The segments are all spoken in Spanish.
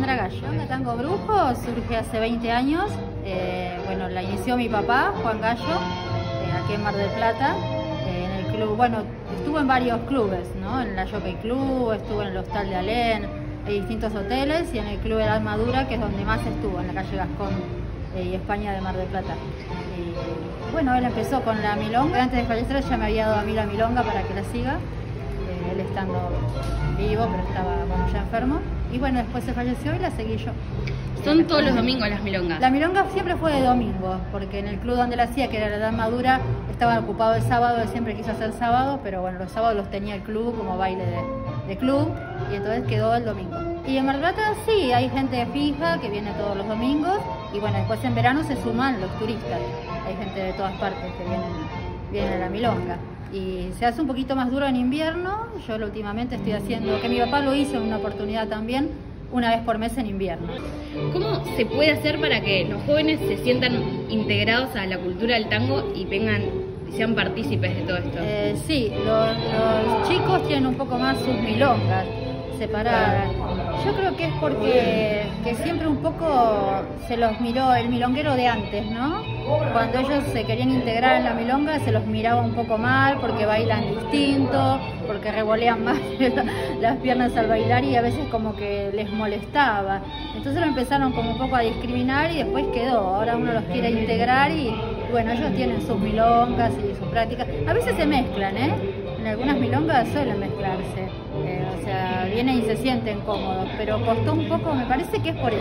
Sandra Gallo. La Tango Brujo surge hace 20 años. Bueno, la inició mi papá, Juan Gallo, aquí en Mar del Plata, en el club. Bueno, estuvo en varios clubes, ¿no? En la Jockey Club, estuvo en el Hostal de Alén, hay distintos hoteles, y en el Club de la Armadura, que es donde más estuvo, en la calle Gascón y España de Mar del Plata. Bueno, él empezó con la milonga. Antes de fallecer ya me había dado a mí la milonga para que la siga, él estando vivo, pero estaba ya enfermo. Y bueno, después se falleció y la seguí yo. ¿Son todos los domingos las milongas? La milonga siempre fue de domingo, porque en el club donde la hacía, que era la Edad Madura, estaba ocupado el sábado. Él siempre quiso hacer sábado, pero bueno, los sábados los tenía el club como baile de club, y entonces quedó el domingo. Y en Mar del Plata sí, hay gente fija que viene todos los domingos, y bueno, después en verano se suman los turistas. Hay gente de todas partes que vienen a la milonga. Y se hace un poquito más duro en invierno. Yo últimamente estoy haciendo, que mi papá lo hizo en una oportunidad también, una vez por mes en invierno. ¿Cómo se puede hacer para que los jóvenes se sientan integrados a la cultura del tango y vengan y sean partícipes de todo esto? Sí, los chicos tienen un poco más sus milongas separadas. Yo creo que es porque siempre un poco se los miró el milonguero de antes, ¿no? Cuando ellos se querían integrar en la milonga se los miraba un poco mal porque bailan distinto, porque revolean más las piernas al bailar, y a veces como que les molestaba. Entonces lo empezaron como un poco a discriminar y después quedó. Ahora uno los quiere integrar y bueno, ellos tienen sus milongas y sus prácticas. A veces se mezclan, ¿eh? En algunas milongas suelen mezclarse. O sea, vienen y se sienten cómodos, pero costó un poco, me parece que es por eso.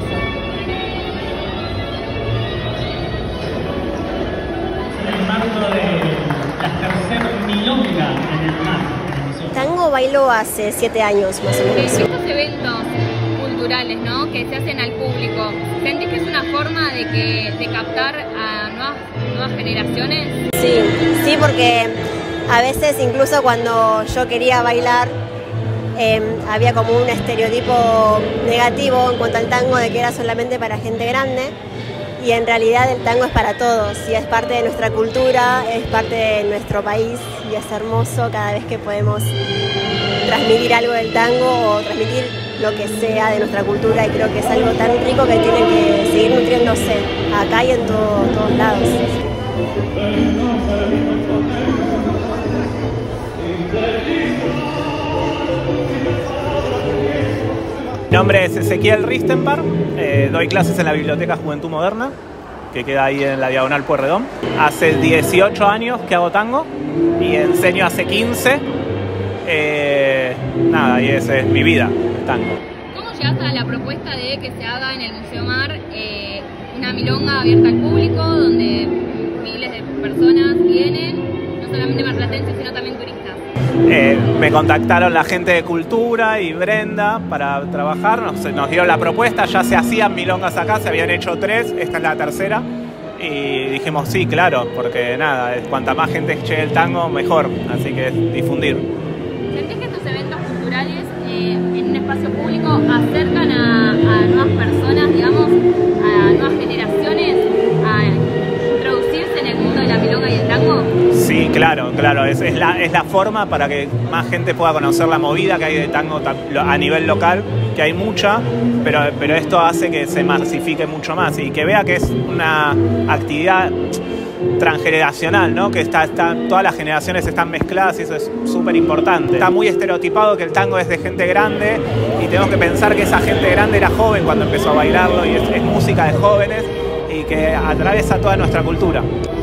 En el marco de la tercera milonga en el mar. Tango bailo hace 7 años más o menos. Estos eventos culturales, ¿no?, que se hacen al público, ¿sentís que es una forma de captar a nuevas generaciones? Sí, porque a veces incluso cuando yo quería bailar había como un estereotipo negativo en cuanto al tango, de que era solamente para gente grande, y en realidad el tango es para todos y es parte de nuestra cultura, es parte de nuestro país, y es hermoso cada vez que podemos transmitir algo del tango o transmitir lo que sea de nuestra cultura, y creo que es algo tan rico que tiene que seguir nutriéndose acá y en todos lados. Mi nombre es Ezequiel Ristenbar, doy clases en la Biblioteca Juventud Moderna, que queda ahí en la Diagonal Pueyrredón. Hace 18 años que hago tango y enseño hace 15. Nada, y esa es mi vida, el tango. ¿Cómo llegaste a la propuesta de que se haga en el Museo Mar una milonga abierta al público, donde miles de personas vienen, no solamente marplatenses, sino también turistas? Me contactaron la gente de Cultura y Brenda para trabajar, nos dieron la propuesta. Ya se hacían milongas acá, se habían hecho 3, esta es la tercera, y dijimos sí, claro, porque nada, cuanta más gente llegue el tango, mejor, así que difundir. ¿Sentís que estos eventos culturales en un espacio público acercan a nuevas personas, digamos, a nuevas generaciones, a introducirse en el mundo de la milonga y el tango? Sí, claro, es la forma para que más gente pueda conocer la movida que hay de tango a nivel local, que hay mucha, pero esto hace que se masifique mucho más y que vea que es una actividad transgeneracional, ¿no? Que todas las generaciones están mezcladas, y eso es súper importante. Está muy estereotipado que el tango es de gente grande, y tenemos que pensar que esa gente grande era joven cuando empezó a bailarlo, y es música de jóvenes y que atraviesa toda nuestra cultura.